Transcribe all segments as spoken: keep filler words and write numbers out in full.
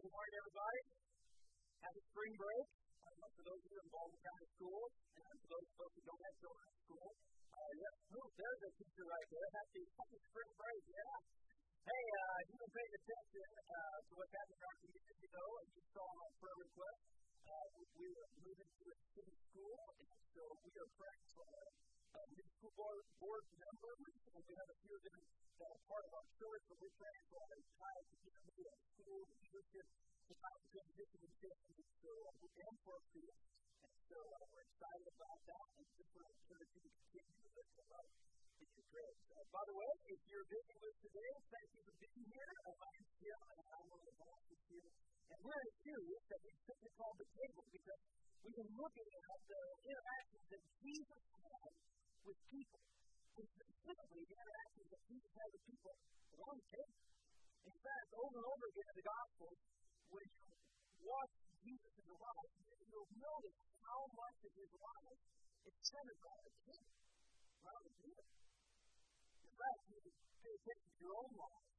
Good morning, everybody. Happy spring break. Uh, for those of you involved in county school, and for those folks who don't have children in school, uh, yes, ooh, there's a teacher right there. Happy, happy spring break, yeah. Hey, uh, you've been paying attention uh, to what's happening in our community, though, and you saw my prayer request. Uh, we, we are moving to a city school, and so we are praying for uh, new school board, board members, and we have a few of them that are part of our church, but we're praying for our entire community and school leadership to have a transition in families, so uh, we can for our students, and so uh, we're excited about that, and just want to encourage you to continue to lift them up in your prayers. Uh, by the way, if you're visiting with us today, thank you for being here. Uh, my name is Jim, and I'm one of the volunteers here, and we're in a series that we simply call The Table, because we've been looking at the interactions that Jesus had with people, and specifically the interactions that Jesus had with people around the table. In fact, over and over again in the Gospels, when you watch Jesus' life, you'll notice how much of his life is centered around the table, around the table. In fact, you can pay attention to your own life.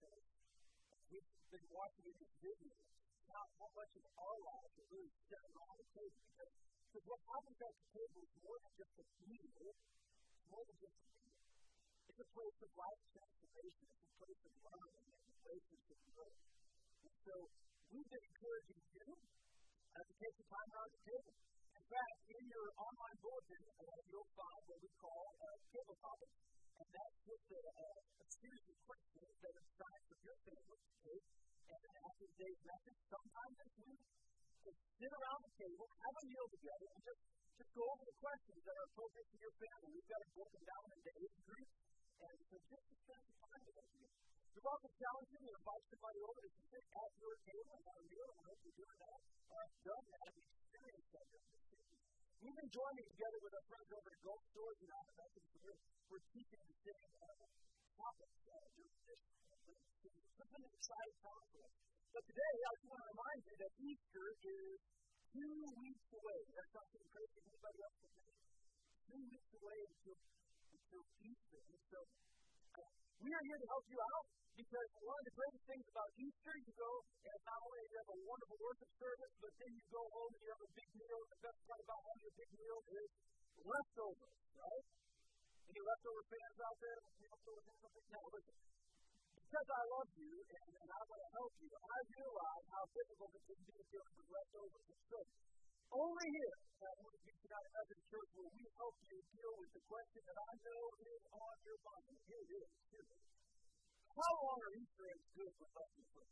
We've been watching these videos, how, how much of our lives are really centered around the table, because, because what happens at the table is more than just a meal, it's more than just a meal. It's a place of life transformation, it's a place of learning and relationship growth. And so, we've been encouraging you uh, to take some time around the table. In fact, in your online bulletin, uh, you'll find what we call uh, table topics, and that's just a, a, a series of questions that are designed for your family to take. And then after today's message, sometime this week, to sit around the table, have a meal together, and just, just go over the questions that are appropriate to your family. We've got it broken down into age groups, and so just to spend some time with you. You're welcome to challenge you to invite somebody over to sit at your table and have a meal, and I hope you're doing that. Or I've done that, I've experienced that during this season. We've been joining together with our friends over at Gulf Stores and Alpha, so we're, we're teaching the same uh, topics uh, during this season. So it's been an exciting time for us. But today, I just want to remind you that Easter is two weeks away. That's something crazy. Anybody else can think? Two weeks away until, until Easter. And so uh, we are here to help you out. Because one of the greatest things about Easter, you go, and not only do you have a wonderful worship service, but then you go home and you have a big meal. The best part about having a big meal is leftovers, right? Any leftover fans out there? Leftover fans out there? No, listen. Because I love you and, and I want to help you, I realize how difficult it can be to deal with leftovers. And so, only here at Unity United Methodist Church will we help you deal with the question that I know is on your mind. Here it is. Here it is. How long are Easter eggs good for breakfast food?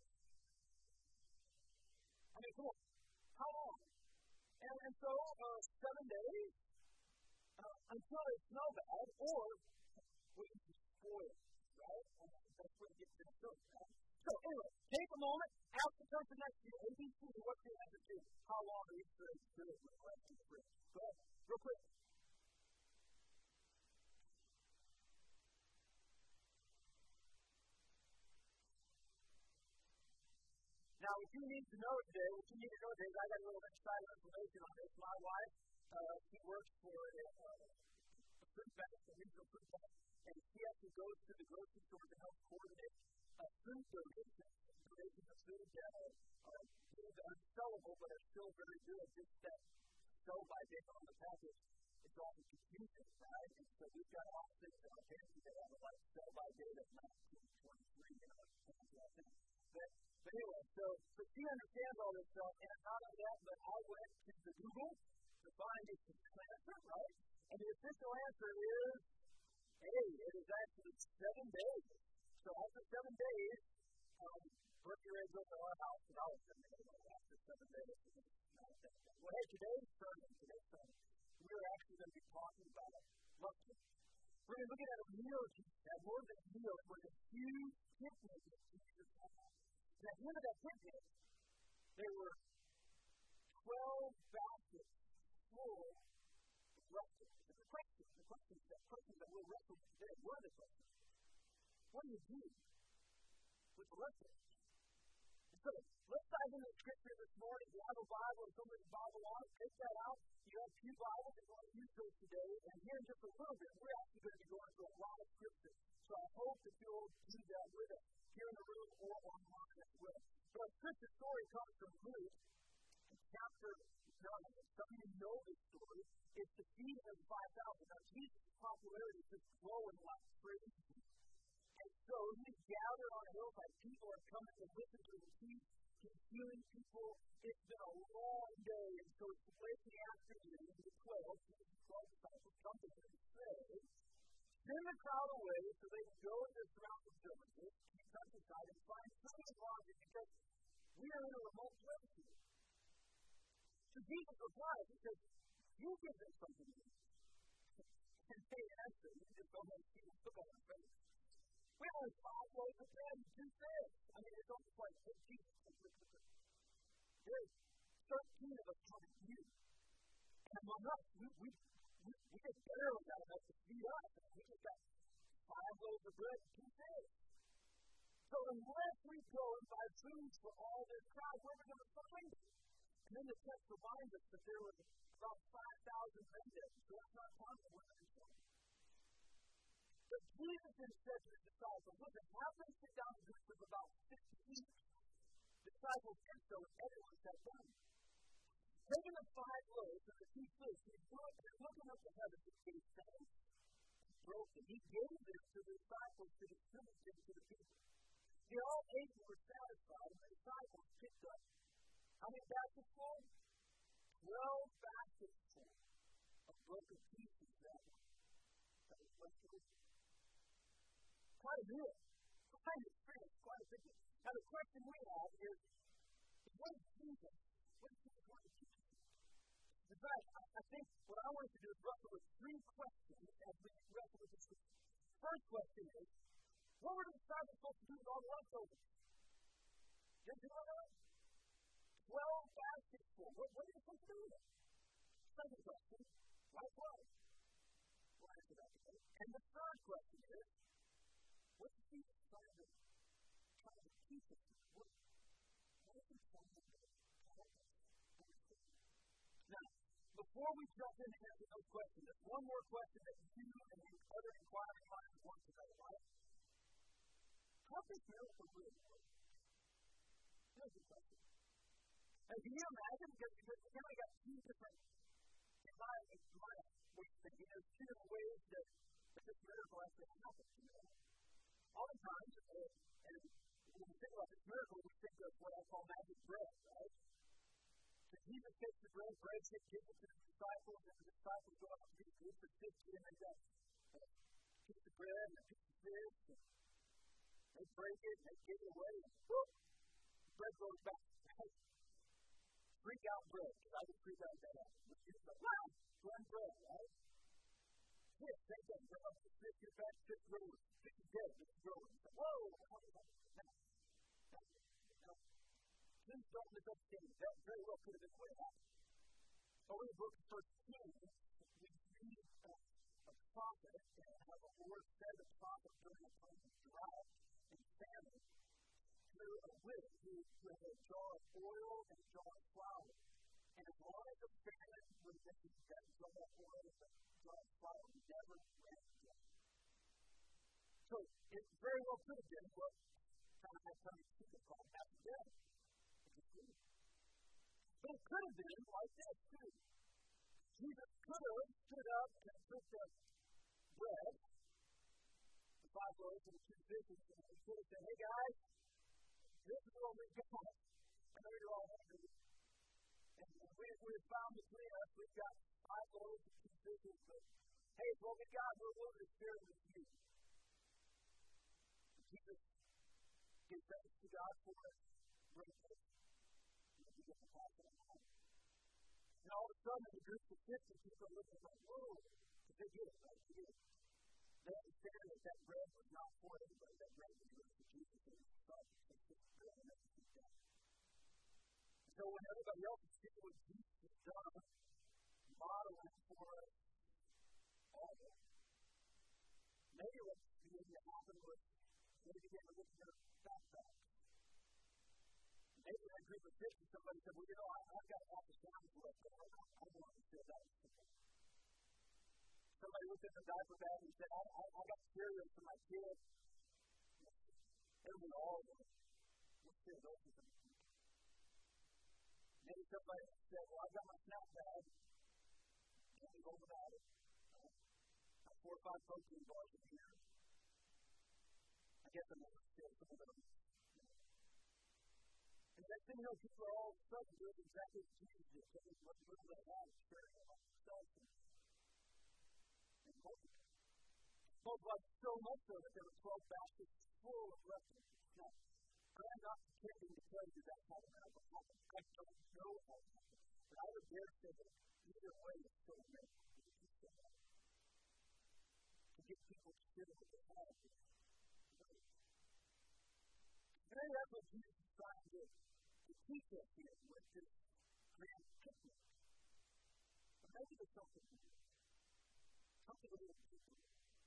I mean, come on. How long? And, and so, uh, seven days uh, until they smell bad, or we can spoil it, right? And that's what it gets to the church, right? So, anyway, take a moment, ask the person next to you, A B C, what's the answer to? How long are Easter eggs good for breakfast food? Go ahead, real quick. Now, what you need to know today, what you need to know today is I got a little insider information on this. My wife, uh, she works for a, uh, a food bank, a regional food bank, and she actually goes to the grocery store to help coordinate uh, food donations, donations of food that are, are unsellable but are still very good. Just that sell-by date on the package is often confusing, right? And so we've got all things in our pantry that have a like sell-by date of nineteen twenty-three, you know, things like that. But But anyway, so, so she understands all this stuff, and not only that, but I went to the Google to find the official answer, right? And the official answer is, hey, it is actually seven days. So after seven days, um, put your eggs over our house, and I was seven days after seven days. Well, hey, today's sermon, today's sermon, we're actually going to be talking about leftovers. We're going to be looking at a meal that more than a meal, it was a huge picnic that Jesus had. And at the end of that picnic, there were twelve baskets full of leftovers. And the question, the question, the question that we'll wrestle with today, what are the questions? What do you do with the leftovers? And so, let's dive into the scripture this morning. If you have a Bible or somebody's Bible on it, take that out. You have two Bibles. You're going to use those today. And here in just a little bit, we're actually going to be going through a lot of scripture. So I hope that you'll do that with us here in the room or online as well. So our scripture story comes from Luke chapter nine. Some of you know this story. It's the feeding of the five thousand. Now, Jesus' popularity is just growing like crazy. And so he's gathered on a hillside. People are coming to listen to him teach. He's healing people. It's been a long day. And so it's late in the afternoon. The twelve, Jesus' twelve disciples come to him and say, send the crowd away so they can go into the surrounding villages, keep countryside, and find some lodging because we are in a remote place here. So Jesus replies, he says, you give them something to eat. And they answer, you just don't have to see them look on their face. We have only five loaves of bread and two fish. I mean, it's almost like, hey, Jesus, there's thirteen of us coming to you. And among us, we, we, we, we just barely got enough to feed us. And we just got five loaves of bread and two fish. So unless we go and buy food for all this crowd, where are we going to find it? And then the text reminds us that there was about five thousand men there. So that's not possible with everything. But Jesus then said to his disciples, listen, have them sit down in groups of about fifty each. The disciples did so, and everyone sat down. Taking the five loaves and the two fish, he looked and looking up to heaven, he gave thanks, broke them. He gave them to the disciples to distribute them to the people. They all ate and were satisfied, and the disciples picked up. How many baskets full? Twelve baskets full of broken pieces that were that was left over. Quite a deal. Quite an experience, quite a picture. Now the question we have is, what is Jesus? What is Jesus want to teach us? In fact, I, I think what I want us to do is wrestle with three questions as we wrestle with this. First question is, what were the disciples supposed to do with all the leftovers? Did you know that? Twelve baskets full. What, what are they supposed to do with it? Second question, likewise. We'll answer that today. And the third question is, what is Jesus trying to, trying to teach us? What, what is he trying to do? Now, before we jump in and answer those questions, there's one more question that you and the other inquiring minds want to know, right? How does miracle really work? Here's the question. And can you imagine? Because, because we only got two different, in my, in my way of thinking, there's two different ways that, that this miracle actually happens. You know? Oftentimes, uh, and when we think about this miracle, we think of what I call magic bread, right? So Jesus takes the bread, breaks it, gives it to the disciples, and the disciples go out to eat groups of fifty, and they got a piece of bread and a piece of fish, and they break it, and they give it away, and whoop, the bread goes back. Right? Freak out bread, because I would freak out that. But you're like, wow, one bread, right? Fish, same thing. Bring up the fish, get back, fish growing. Fish is dead, fish is growing. It's like, whoa! Now, now, now, please don't misunderstand. That very well could have been the way it happened. Over in the book of First Kings, we read a, a prophet, and how the Lord said the prophet during a time of drought and famine to a widow who had a jar of oil and a jar of flour. And as long as the famine was in that jar of oil and that jar of flour, we never ran again. So it very well could have been what kind of had some people call after death. But it could have been like this too. Jesus could have stood up and took the bread, the five loaves and the two fishes, and he could have said, hey guys, this is what we've got. I know you're all hungry. And we, we've found between us, we've got five loaves and two fishes, but hey, it's what we got. We're willing to share it with you. Jesus gives thanks to God for it. Great faith. And get the pass it on. And all of a sudden, the group of fifty people are looking like, whoa, because they get it, right? They get it. They understand that that bread was not for everybody. That bread was given to Jesus and his disciples. They took the bread and they took that. So when everybody else is seeing what Jesus has done, modeling for us all, maybe what's beginning to happen was they began to look at their backpacks. Maybe that group of sick and somebody said, well, you know, I, I've got half the sound left, but I don't, I don't want to feel that. Somebody looked at the diaper bag and said, I, I, I got cereal for my kids. Everyone all of them. We'll share those with them. Maybe somebody said, well, I've got my snack bag. Can't go without it. Uh, four or five protein bars in here. I guess I'm going to share some of them. And that thing, you know, people are all of a sudden doing exactly what Jesus did. So what little they have is sharing among themselves and multiplying. Spoke like so much so that there were twelve baskets full of leftovers. Now, I'm not pretending to tell you that's how the miracle happened. I don't know how it happened. But I would dare say that either way is still a miracle. To get people to share what they have. Today, that's what Jesus is trying to do. To teach us here with this grand picnic. But maybe there's something new. Something a little different.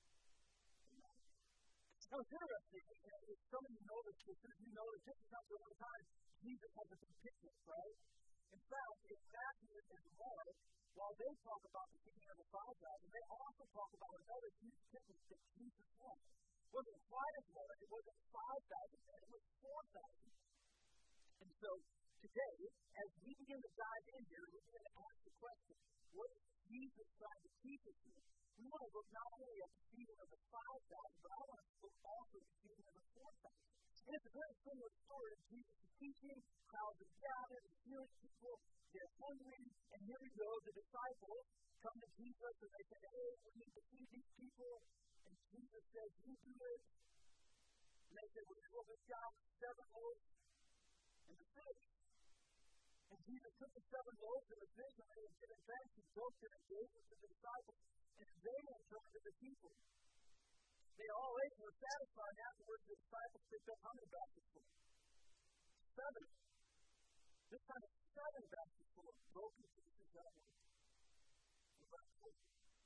Now, it's interesting, if some of you know this, if you know that this is not the only time Jesus has a big picnic, right? In fact, in Matthew and Mark, while they talk about the feeding of the five thousand, they also talk about another huge picnic that Jesus had. It wasn't quite as large, it wasn't five thousand, it was four thousand. And so, today, as we begin to dive in here, we begin to ask the question, what is Jesus trying to teach us here? We want to look not only at the feeding of the five thousand, but I want to look also at the feeding of the four thousand. And it's a very similar story. Jesus is teaching, crowds are gathered, and healing people, they're hungry, and here we go, the disciples come to Jesus and they say, hey, we need to feed these people. And Jesus says, you do it. And they say, well, well we've got seven loaves and the fish. And Jesus took the seven loaves and the fish, and they had given thanks, he broke it and gave it to the disciples. And they went to the people. They all ate and were satisfied. Afterwards, the disciples picked up how many baskets full? Seven. This time it's seven baskets full of broken pieces that were left over.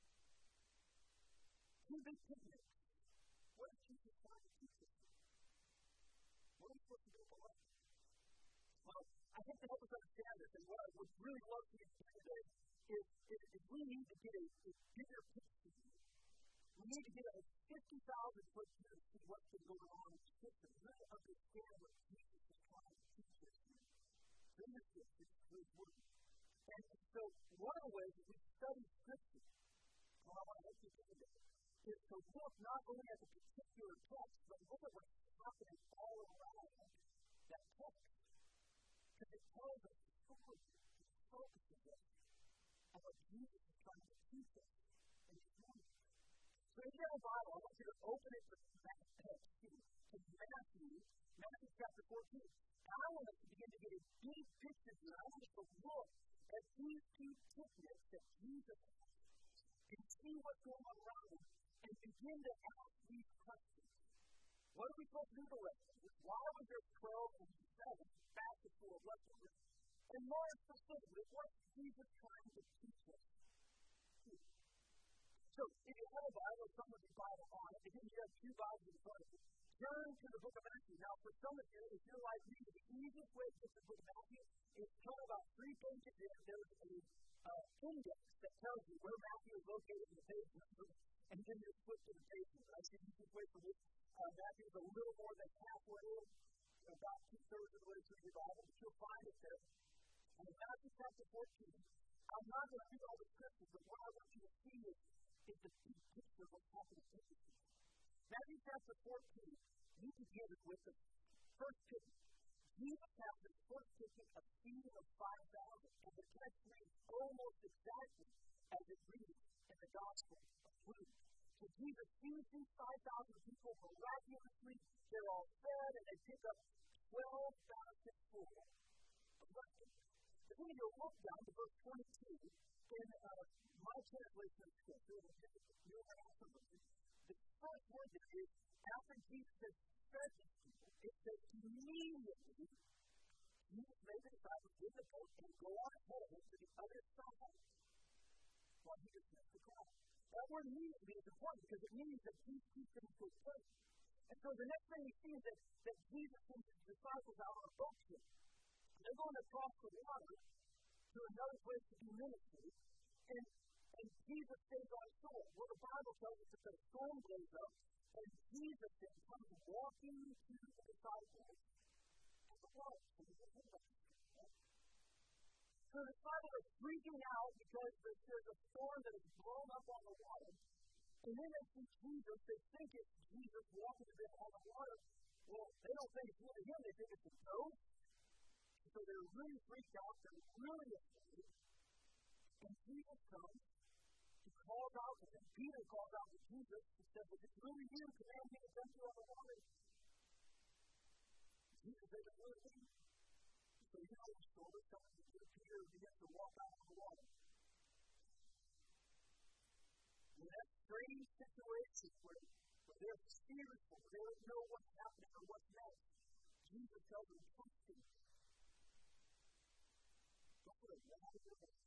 Two big picnics. What is Jesus trying to teach us? What are we supposed to do with life? Well, I think to help us understand this, and what I would really love for you to do today, is, is, is we need to get a, a bigger picture. We need to get a fifty thousand foot view to see what's been going on in Scripture. We need to understand what Jesus is trying to teach us here. Then the Scripture is His Word. And so one of the ways that we study Scripture, what I want to help you do today, is to look not only at the particular text, but look at what's happening all around that text. Because it tells us the story, it focuses us on what Jesus is trying to teach us in His Word. So if you have a Bible, I want you to open it to Matthew, Matthew chapter fourteen. And I want us to begin to get a deep picture here. I want us to look at these two picnics that Jesus has and see what's going on around them and begin to ask these questions. What are we supposed to do the rest of this? Why was there twelve and seven baskets full of leftovers? And more specifically, what's Jesus trying to teach us? So, if you have a Bible, some of you Bible on it, again, you have two Bibles in front of you. Turn to the book of Matthew. Now, for some of you, if you're like me, the easiest way to get to the book of Matthew is turn about three pages in. There's a uh, index that tells you where Matthew is located in the page number, and then you flip to the page number. That's the easiest way for this. Uh, Matthew is a little more than halfway, about two-thirds of the way through your Bible, but you'll find it there. And in Matthew chapter fourteen, I'm not going to read all the scriptures, but what I want you to see is is the big picture of what's happening in this. Matthew chapter fourteen, we begin with the first picture. Jesus has the first picture of feeding of five thousand, and the text reads almost exactly as it reads in the Gospel of Luke. So Jesus feeds these five thousand people miraculously. They're all fed, and they pick up twelve baskets full of leftovers. But then you look down to verse twenty-two, in uh, my translation of Scripture, and this is the New International Version, the first word there is, after Jesus has fed these people, it says, immediately, Jesus made the disciples get in the boat and go on ahead to the other side while he dismissed the crowd. That word immediately is important because it means that these two things took place. And so the next thing we see is that, that Jesus sends his disciples out on a boat trip. they're going across the water to another place to do ministry, and, and Jesus stays on shore. Well, the Bible tells us that the storm blows up, and Jesus then comes walking to the disciples at the water. So the disciples are freaking out because there's a storm that is blown up on the water. And then they see Jesus, they think it's Jesus walking to them on the water. Well, they don't think it's really him, they think it's a ghost. So they're really freaked out, they're really afraid. And Jesus comes, he calls out to them. Peter calls out to Jesus and says, if it's really you, command me to send you on the water. Jesus says, it's really me. So you know the story, something to do, Peter begins to walk out on the water. In that strange situation where, where they're fearful, they don't know what's happening or what's next, Jesus tells them, trust me. Don't put a lot of your life.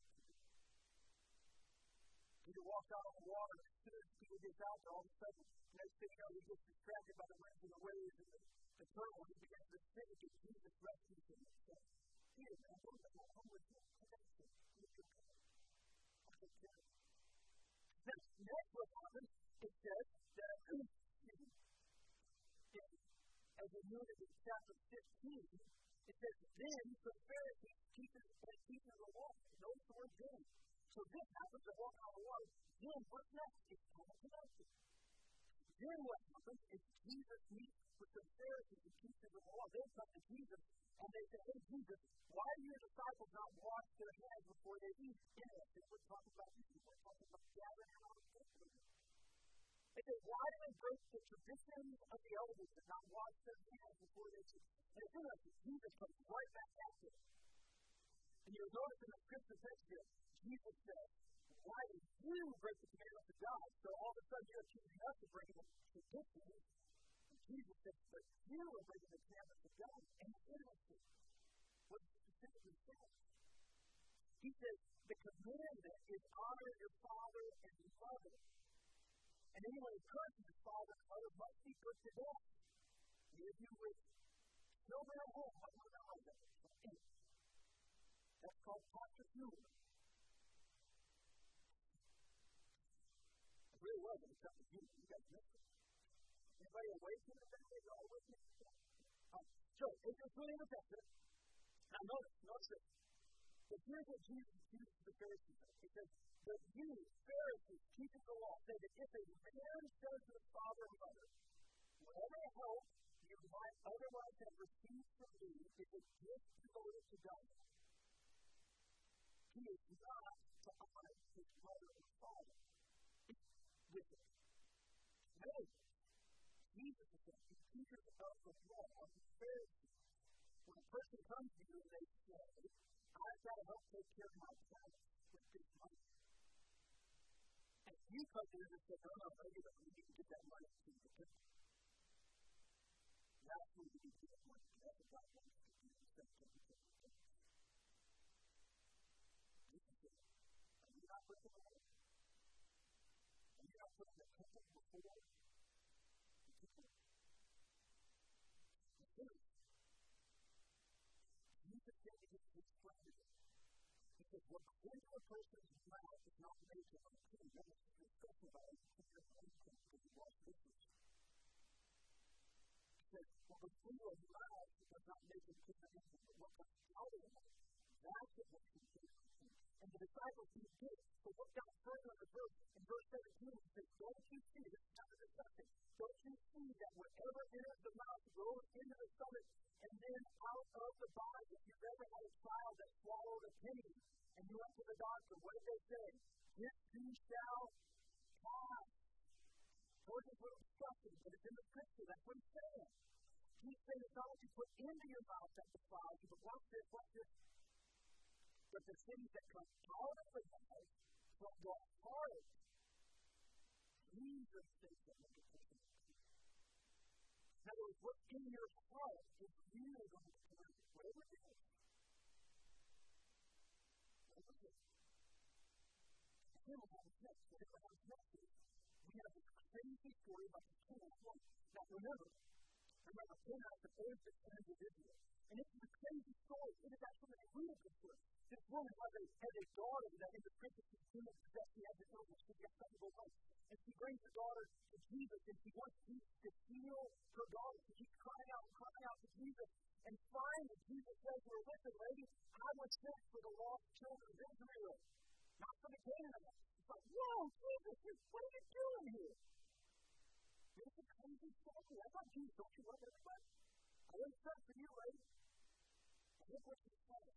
Peter walks out on the water, and as soon as Peter gets out there, all of a sudden, next thing you know, he gets distracted by the winds and the waves and the, the turtle, and he begins to sink, and Jesus rescues him and says, Peter, man, don't let that home with you. I got you. You're good. I'll take care of you. Then, next what happens, it says that, as we move into chapter fifteen, it says, then the Pharisees teachers and teachers of the law. Notice the word then. So this happens to walk on the water. Then what's next? It's kind of connected. Then what happens is Jesus meets with the Pharisees and teachers of the law. They come to Jesus and they say, hey Jesus, why do your disciples not wash their hands before they eat? Interesting. We're talking about eating. We're talking about gathering out of the They say, why do they break the traditions of the elders and not wash their hands before they eat? And it's interesting. Jesus comes right back at them. And you'll notice in the scripture text here, Jesus says, why do you break the commandments of God? So all of a sudden you're accusing us of breaking the traditions. And Jesus says, but you are breaking the commandments of God. And it's interesting. What he specifically says. He says, the commandment is honor your father and your mother. And anyone who curses his father and mother must be put to death. And if you would children at home, what would I do? That's called Pastor Humor. It really was a Pastor Humor. You guys missed it. Anybody awake from the family? Y'all awake from the family? Um, so, it's just really interesting. Now, notice, notice this. But here's what Jesus teaches the Pharisees. He says, but you, Pharisees, teachers of the law, say that if a man says to his father or mother, whatever help you might otherwise have received from me is a gift devoted to God, he is not to honor his mother or father with it. No, Jesus is saying, the teachers of the law are the Pharisees. When a person comes to you and they say, I've got to help take care of my parents with this money. And you come to them and say, no, no, no, you don't need to get that money to the people. That's when you need to get that money. That's what God wants to do. Instead of taking care of the people. Jesus said, are you not putting the money? Are you not putting the temple before the people? Jesus said to his friend, he says, what goes into a person's mouth is not made to unclean. That is discussed about it. It's just unclean because he washed dishes. He says, what goes into a mouth does not make him clean or anything, but what comes out of the mouth, that's what makes him clean or anything. And the disciples did this. So what got further in the verse, in verse seventeen, he says, don't you see, this is kind of disgusting, don't you see that whatever enters the mouth goes into the stomach and then out of the body? If you've ever had a child that swallowed a penny and you went to the doctor, what did they say? This too shall pass. So it's a little disgusting, but it's in the scripture. That's what he's saying. He's saying it's not what you put into your mouth that defiles you, but watch this, watch this. But the things that come out of the mouth from the heart, these are the things that make a person clean. In other words, what's in your heart is really going to cleanse it, whatever it is. Whatever it is. And then what happens next? Whatever happens next is, we have this crazy story about the king of one. Now remember, remember, Canaan is the oldest land of Israel. And it's a crazy story. It is woman has a, has a daughter that in the scripture she's demon possessed. She has an illness. She's got something going on. And she brings the daughter to Jesus, and she wants Jesus to heal her daughter. She keeps crying out and crying out to Jesus. And finally, Jesus says to her, listen, lady, I was sent for the lost children of Israel, not for the Canaanites. It's like, whoa, Jesus, what are you doing here? This is a crazy story. I thought, Jesus, don't you love everybody? I wasn't sent for you, lady. Look what she said.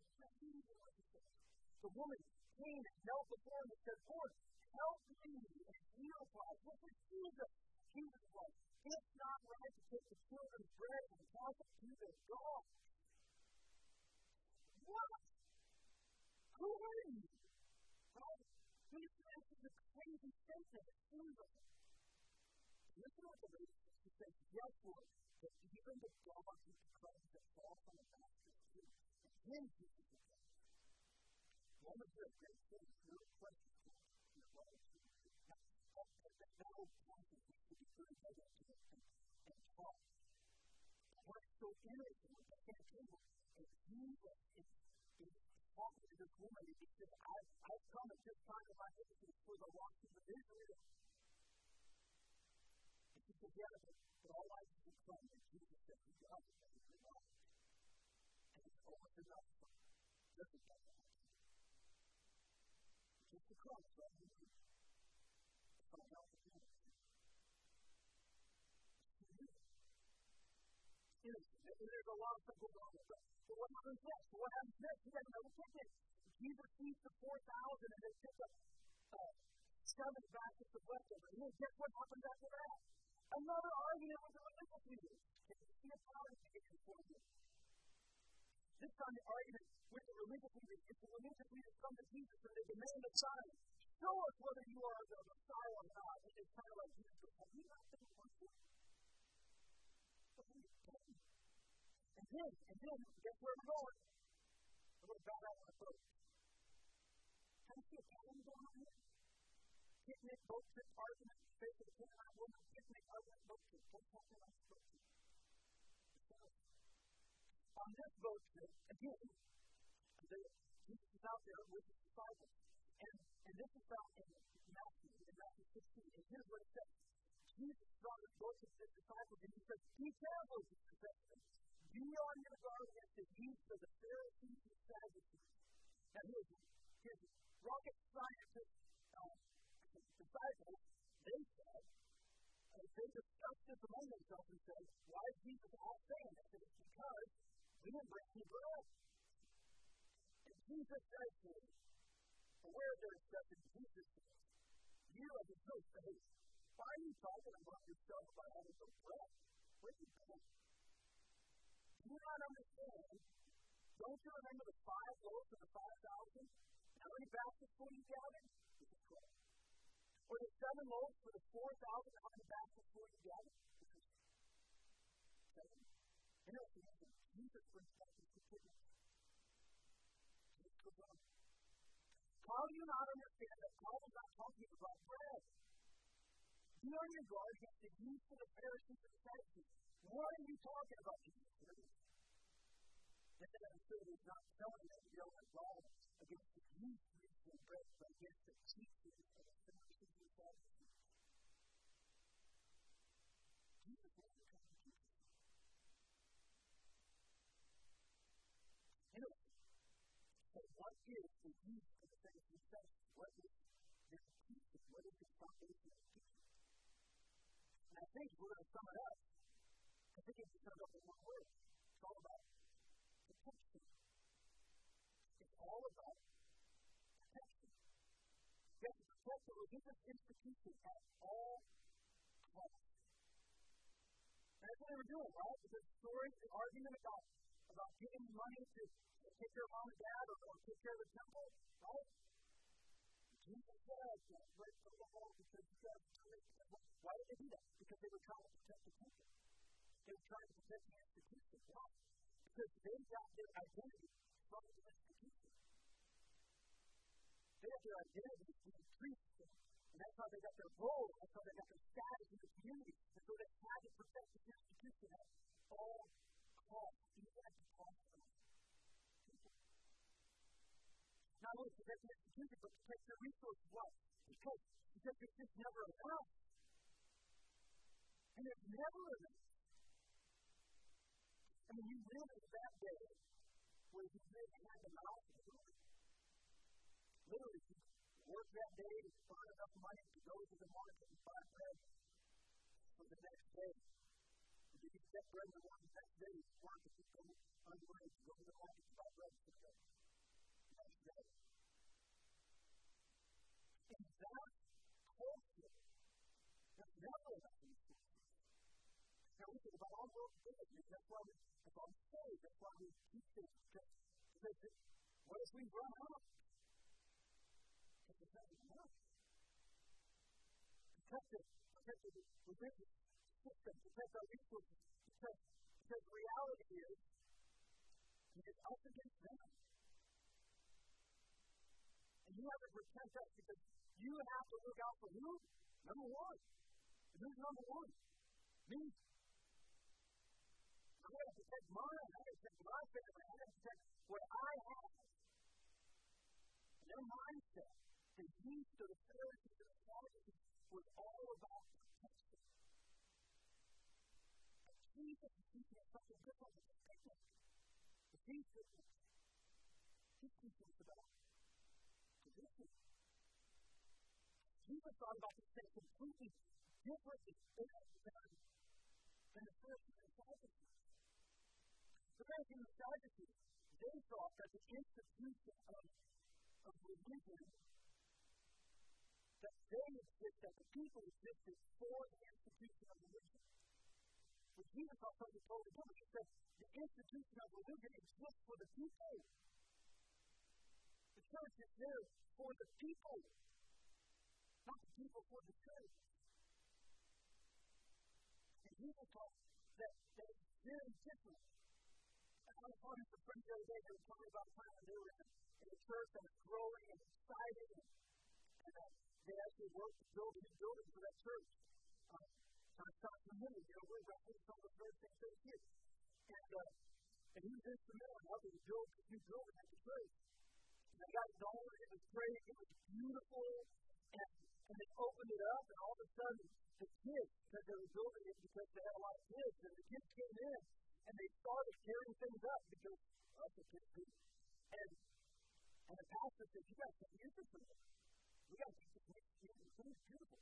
The woman came and knelt before him and said, Lord, help me and heal us. This is Jesus. Jesus was like, it's not right to take the children's bread and toss it to the dogs. What? Who are you? Right? This is a crazy statement. It seems like it. Listen to what the lady says. She says, yes, Lord, that even the dogs eat the crumbs that fall from the basket too. And then Jesus is like, Romans is a great thing. No question. Now, that whole passage needs to be very dug into it and taught. What's so interesting with the same table is Jesus is, is talking to this woman and he says, I've, I've come at this time of my history for the lost of Israel. And she says, yeah, but, but all I can come, and Jesus said, you got it, that is your life. And it's almost enough for this is not the answer. Just the cross, right? It's not enough for you. And there's a lot of stuff going on with that. But what happens next? What happens next? You got another picnic. Jesus feeds the four thousand and they pick up uh, seven baskets of leftovers. And then guess what happens after that? Another argument with the religious leaders. Can you see a pattern here for you? This time the argument with the religious leaders is the religious leaders come to Jesus and they demand a sign. Show us whether you are the Messiah or not. And it's kind of like Jesus, have you not been working? And then, and then, guess where we're going? We're going to bow out on the boat. Can you see a pattern going on here? Picnic, boat trip, argument, faith of the Canaanite woman, picnic, argument, boat trip. What's happening on this boat trip? On this boat trip, again, Jesus is out there with his disciples. And, and this is found in Matthew, in Matthew sixteen. And here's what it says. Jesus is on this boat with his disciples, and he says, be careful, Jesus says, be on your guard against the yeast of the Pharisees and Sadducees. Now, here's, here's rocket scientists, uh, disciples, they said, uh, they discussed this among themselves and said, why is Jesus all saying this? And it's because we didn't bring any bread. And Jesus says to them, aware of their acceptance, Jesus says, you are the no faith. Why are you talking about yourself about having no bread? Where are you going? Do you not understand? Don't you remember the five loaves and the five thousand? How many baskets full you gathered? This is twelve. Or the seven loaves for the four thousand, how many baskets full you gathered? This is seven. Interesting, Jesus brings back these statistics. Jesus goes on. How do you not understand that Paul is not talking about bread? Be on your guard against the yeast of the Pharisees and Sadducees. What are you talking about, Jesus? That I'm sure he's not telling them you're involved against the yeast of bread, but against the teaching of the Pharisees and Sadducees. Jesus wasn't coming to teach us. Anyway, so what is the yeast of the Pharisees and Sadducees? What is their teaching? What is the foundation of teaching? And I think we're going to sum it up. I think it's summed up in one word. It's all about protection. It's all about protection. You have to protect the religious institution at all costs. And that's what they were doing, right? Because the story, the argument about, about giving money to take care of mom and dad or, or take care of the temple, right? Jesus said, break the law because you guys do it. Why did they do that? Because they were trying to protect the temple. They were trying to protect the institution. Why? Because they got their identity from the institution. They got their identity from the priests. And that's how they got their role. That's how they got their status in the community. And so they had to protect the institution at all costs, even at the cost of people. the institution, but protect your resources. Why? Because, because it's just never enough. And it's never enough. I mean, you live in that day where you really had the mouth of food. Literally, you work that day to earn enough money to go to the market and buy bread for the next day. If you can get bread in the morning, the next day you work if you go underway to go to the market to buy bread for the next day. And that culture, there's never enough resources. Now we think about all those businesses, that's why we, that's why we save, that's why we keep things, because, because it, what if we run out? Because it's not enough. Protect it, protect the religious system, protect our resources, because, because the reality is, it's us against them. And you have to protect us because you have to look out for who? Number one. And who's number one? Me. I got to protect mine. I got to protect my family. I got to protect what I have. And their mindset, the use of the Pharisees and the Sadducees, was all about protection. And Jesus is teaching us something different than the picnic. The Jesus is teaching us about position. Jesus thought about this thing completely differently than, than the Pharisees and Sadducees. The Pharisees and Sadducees, they thought that the institution of, of religion, that they exist, that the people existed for the institution of religion. But Jesus thought something totally different. He said the institution of religion exists for the people. The church is there for the people, not the people for the church. And Jesus taught that, that it's very different. And I was talking to friends the other day, they were talking about a time when they were in, in the church and it's growing and exciting, and, and uh, they actually worked to build a new building for that church. Uh, kind of stopped in the middle, you know, we're wrestling some of the very same things here. And, uh, and he was instrumental in helping build this new building at the church. And they got it going, it was great, it was beautiful, and, and they opened it up, and all of a sudden, the kids, because they were building it because they had a lot of kids, and the kids came in, and they started tearing things up because of the kids do. And, and the pastor said, you guys can't use this anymore. We got to keep this next year, it's really beautiful.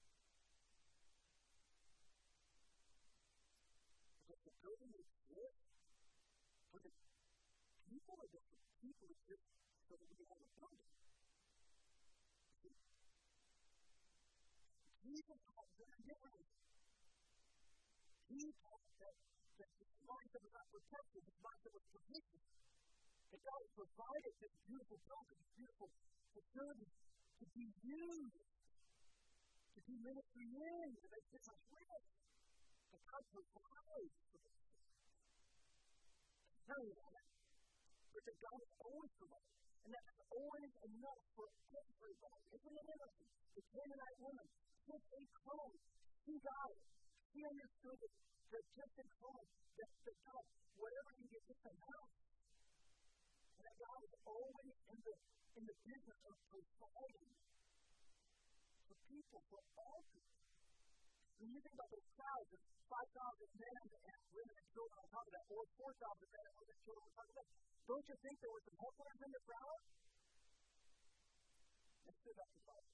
Because the building exists for the people are different. People exist so that we have a building. See? Jesus taught very differently. He taught that, that his mindset was not protection, his mindset was provision. That God has provided this beautiful building, this beautiful facility to be used, to do ministry in, to make difference with. That God provides for this. Tell you that. But that God has always provided. And that is always enough for everybody. Isn't it interesting? The Canaanite woman took a clone. She got it. She understood it. That just a clone. That, that God, whatever you get, just enough. And that God is always in the, in the business of providing for people, for all people. When you think about those crowds, there's five thousand men and women and children on top of that, or four thousand men and women and children on top of that. Don't you think there were some hustlers in the crowd? Let's sit up to five.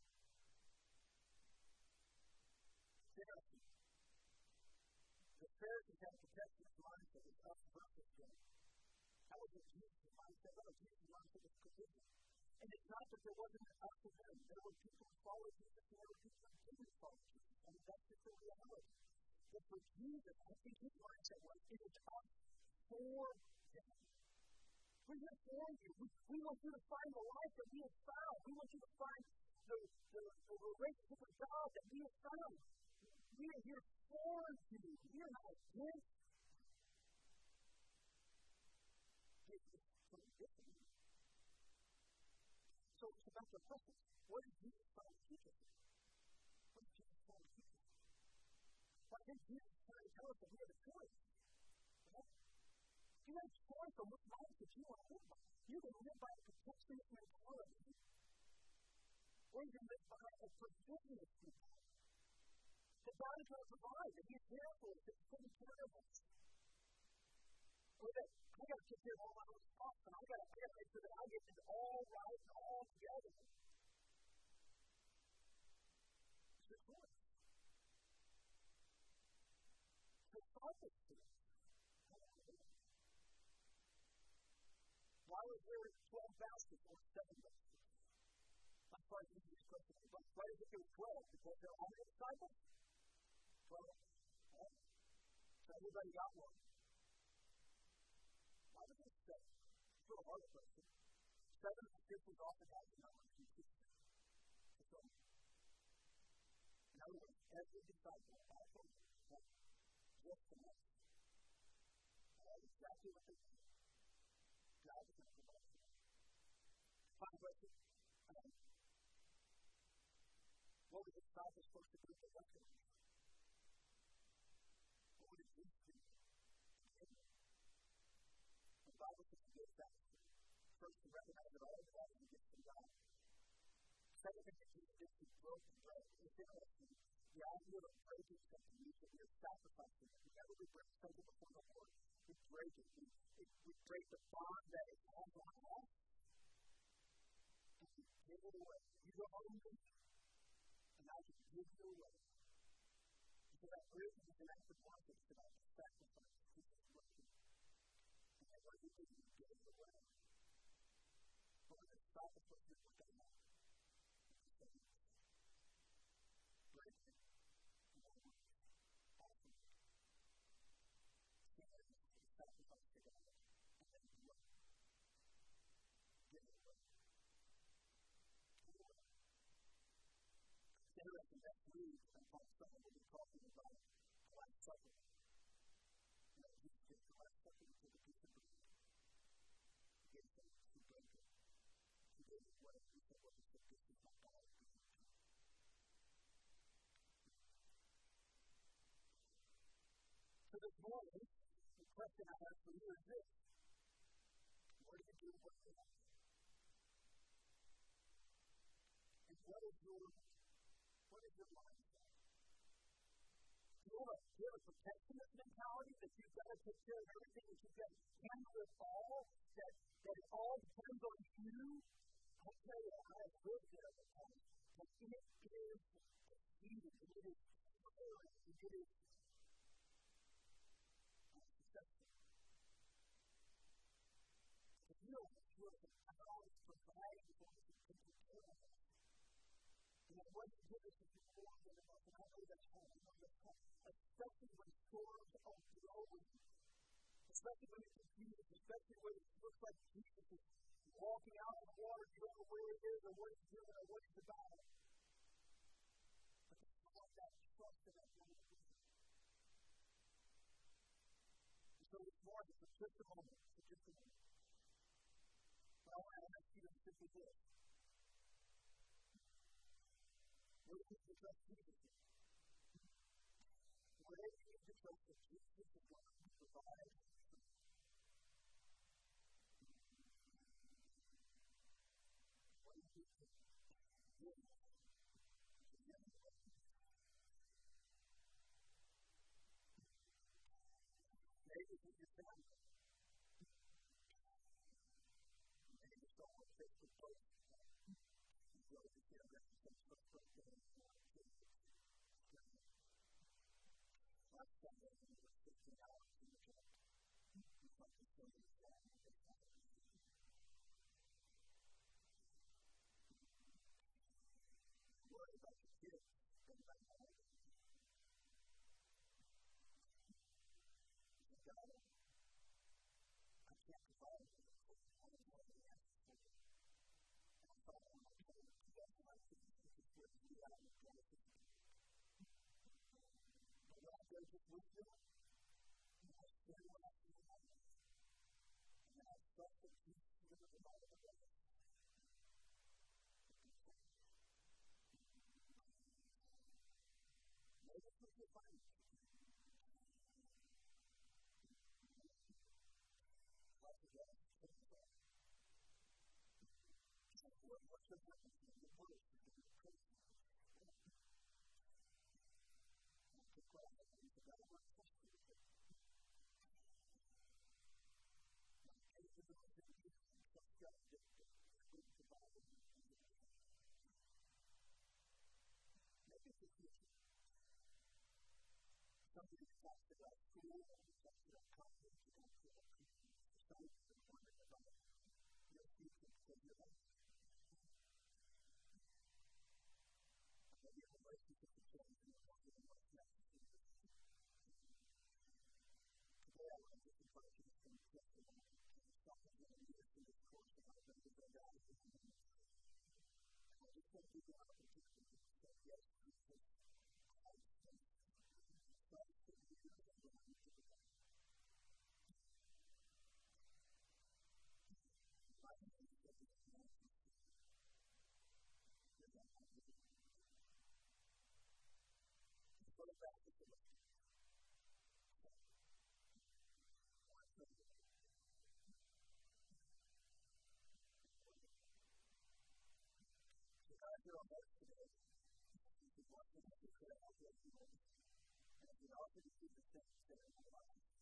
Pharisees. The Pharisees had protectionist mindset. It's us versus them. That was what Jesus' mindset was. Jesus' mindset was provision. And it's not that there wasn't an us and them. There were people who followed Jesus and there were people who didn't follow Jesus. I mean, that's just the reality. But for Jesus, I think his mindset was, it is us for them. We're here for you. We, we want you to find the life that we have found. We want you to find the, the, the relationship with God that we have found. We are here for you. We are not against you. This is something different. So it's about the question. What is Jesus trying to teach us? What is Jesus trying to teach us? Well, I think Jesus is trying to tell us that we have a choice. Right? You have a choice on which life that you want to live by. You can live by the protectionist mentality Or you can live by a forgiveness people. That God is going to provide, that He's there for us, that He's taking care of us. Or that I got to take care of all my own stuff, and I got to make sure that I get this all right and all together. It's your choice. It's discipleship. Why was there twelve baskets or seven baskets? I'm sorry to use this question, but why did it go twelve? Because they're all the disciples? twelve. Right? So everybody got one. Why was it seven? It's a little hard question. Seven and six is often has the number consistent. So, in other words, every disciple also has just enough. That's exactly what they do. God is going to provide for them. Final question. Um, what was the disciples supposed to do for that? What would it do to them? The Bible says to give thanks. First, to recognize that all of that is a gift from God. Second, to give this to broken bread. It's interesting. The idea of breaking something means that we are sacrificing it. Whenever we break something before the Lord, we break it. We, it, we break the bond that it has on us, and we give it away. You go home with me, and I can give you away. So that breaking is an act of worship. It's about the sacrifice. It's just working. And then what you do, you give it away. But when it's sacrifice, you look at that. Breaking. Awesome. Sacrifice to God. And then you work. Give it away. Give it away. It's interesting that we, and Paul Summer will be talking about the Last Supper. You know, Jesus did the Last Supper to the piece of bread. He gave it to break it. He gave it away. He said, what he said, this is my body. So this morning, the question I have for you is this. What do you do with that? And what is your, what is your mindset? Do you have a, do you have a protectionist mentality that you've got to take care of everything, that you've got to handle it all, that, that it all depends on you? I'll tell you, I have lived there at the time. But it is easy, it is hard, it is unsuccessful. If you don't feel the power of providing for us and taking care of us, and that what you give us is more than enough, and I know that's hard, I know that's hard, especially when storms are blowing, especially when it's confused, especially when it looks like Jesus is walking out in the water, you don't know where he is or what he's doing or what he's about. But to have that trust in that moment with him. And so this morning, for just a moment, for just a moment, I want to ask you to simply this. What do you need to trust Jesus in? Whatever you need to trust that Jesus is going to provide for you. What do you need to do? Maybe it's your family. Maybe it's someone that takes the place. You go to the other and takes the place and it's not Jesus. Last Sunday, we were fifteen hours in the church. We thought this was the family. Worry about your kids. Think about your life. You say, God, I can't provide for you. I don't know what the answer is for you. And I thought, oh my God, you guys are like this. This is where you are in the crisis. But when I go just with you, and I share what I feel about it, and then I trust that Jesus is going to provide for us. Maybe it's what you're finding. Like the God is what, what's going to happen to you? The world is going to future. Something that talks about school and it talks about confidence and talks about society and wonder about your future because your life. Maybe your relationship is changing and wonder what's next in your life. Today I want to invite you to think just a moment and stop and learn this in this course and I'm going to go down to the end. I just want to give you an opportunity to say yes to Jesus. I think Christ that you are going to be to the God. I think that you are going to be to the God. What about the Lord? So God, you're on earth today. You can walk in every prayer out there. And we offer to do the things that are in our lives.